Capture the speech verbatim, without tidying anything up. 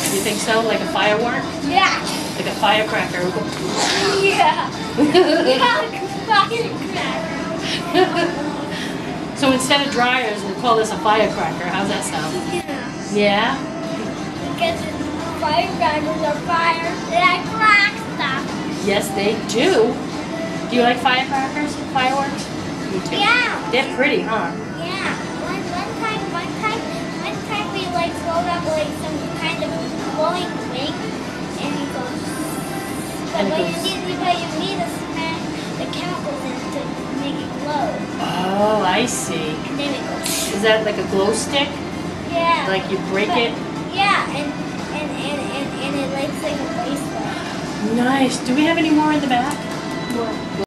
You think so? Like a firework? Yeah. Like a firecracker. Yeah. Firecracker. So instead of dryers, we'll call this a firecracker. How's that sound? Yeah. Yeah? Because firecrackers are fire that crack stuff. Yes, they do. Do you like firecrackers? Fireworks? Me too. Yeah. They're pretty, huh? Yeah. One one time one time one time we like rolled up like some kind of glowing wing and it goes but And it what goes- you need but you need to smash the chemicals in to make it glow. Oh, I see. And then it goes. Is that like a glow stick? Yeah. Like you break But- it? Yeah, and and, and, and, and it lights like a bracelet. Nice. Do we have any more in the back? More.